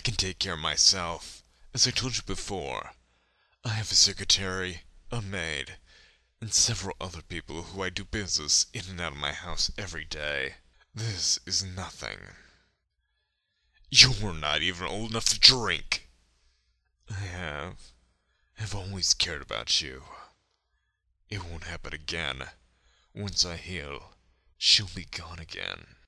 can take care of myself. As I told you before, I have a secretary, a maid, and several other people who I do business in and out of my house every day. This is nothing. You're not even old enough to drink. I've always cared about you. It won't happen again. Once I heal, she'll be gone again.